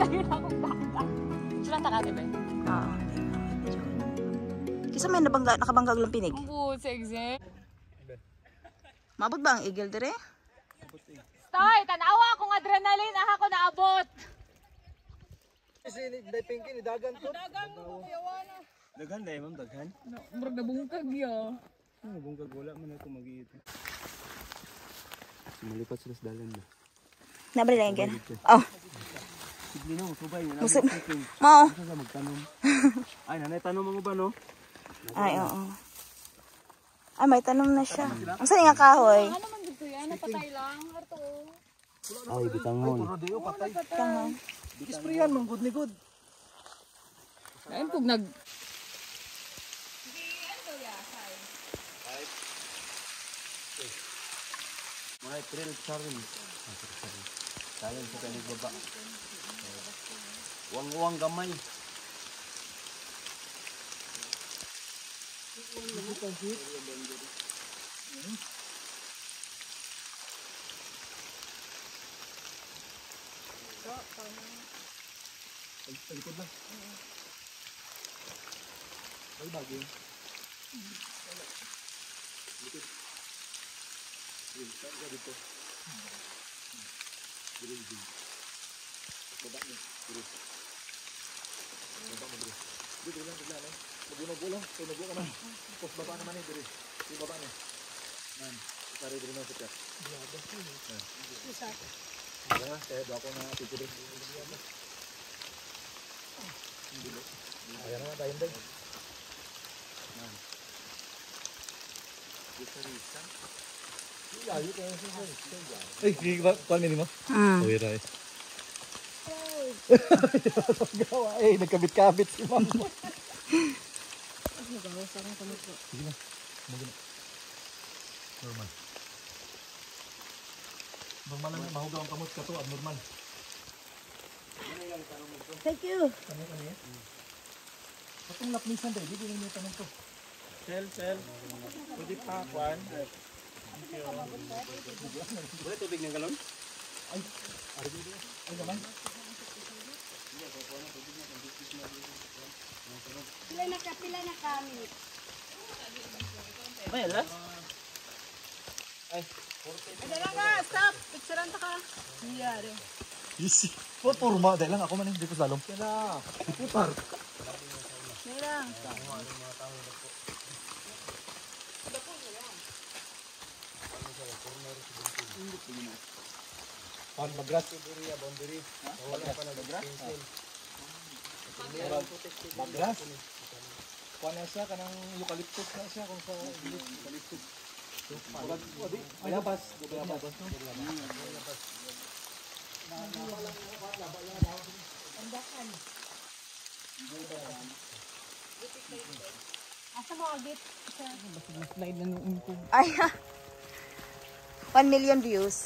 Ayun akong dagat. Sila takate ba? Oo. Kisa may nakabanggag lang pinig. Ang sa exam. Maabot ba ang igil dire? Stoy, tanawa akong adrenaline. Aha ko naabot. Kasi pinky ni dagan to. Dagan mo, yawana. Daghan dai ma'am, daghan. Murag nabungkag ya. Bungkag wala man ako mag-iit. Malipat sila sa dalan na. Nabali lang yan. Oh. Sige na, subay na. Mao. Sa magtanom. Ay, nanay tanom mo ba no? Ay, oo. Ay, may tanom na siya. Ang saan nga kahoy? Ano man dito yan? Napatay lang. Harto. Ay, bitangon. Tangon. Isprayan man good ni good. Ayun pug nag Mga trail sarin. Sarin sa kanig baba. Uwang gamay. Talikod lang. Ay, bagay. Likod. Saan ka dito? Dito. Baba mo. Baba mo dito. Dito lang, bigla na. Magunog-ulang. Tunog ka na. Tapos baba naman eh, dito. Dito baba na. Nan. Pare dito na siya. Isa. Kaya, kaya doon ako na titiri. Ayan na, tayo din. Nan. Dito risa. Ay, kuhan mo mo? Uwi na eh. Gawa eh, nagkabit-kabit si mama. Sige na, normal. Normal lang, mahugaw ang kamot ka to, abnormal. Thank you. Kani yan? Patong lapnisan tayo, hindi lang yung tanong to. Sel. Pwede pa, Juan. Boleh tubig ng galon? Ay, ay naman. Pila na kami. May alas? Ay, Lang ka, stop. Picturean ta ka. Nangyari. easy. What forma? Dahil lang ako man hindi ko salom. Kaya putar. Lang. Pan bagras boundary. Wala pa na bagras. Bagras. Kuan na siya kanang eucalyptus na siya kung sa eucalyptus. Bayabas. Asa mo agit? Slide na nung ko. Ay, 1 million views.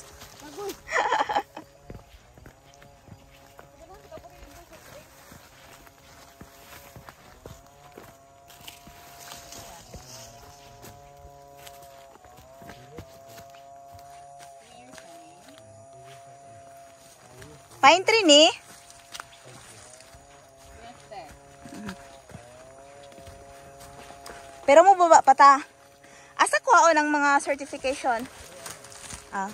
Pine tree ni? Pero mo baba pata. Asa kuha ng mga certification? Ah.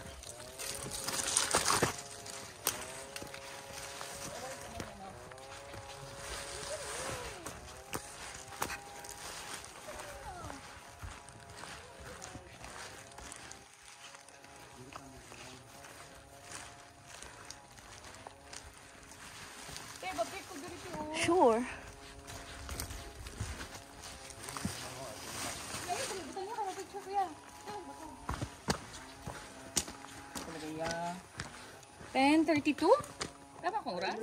Sure. Talaga 10:32? Tama kong oras?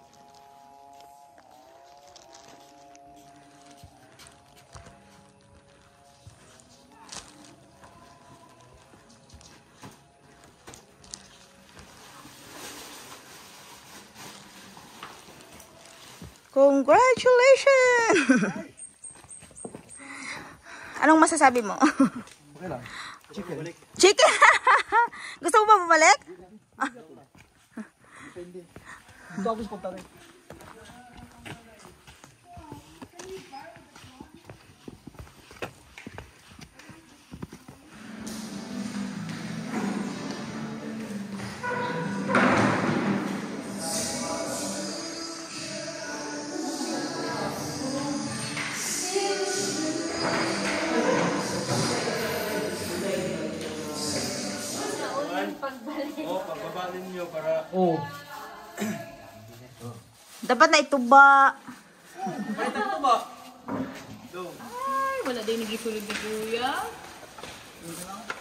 Congratulations! Anong masasabi mo? Okay lang. Chicken. Chicken! Gusto mo ba bumalik? Tapos pagtarik. Pagbabalin nyo para... Dapat na ituba. Palitan ito ba? Ay, wala din nagisulog ni Kuya.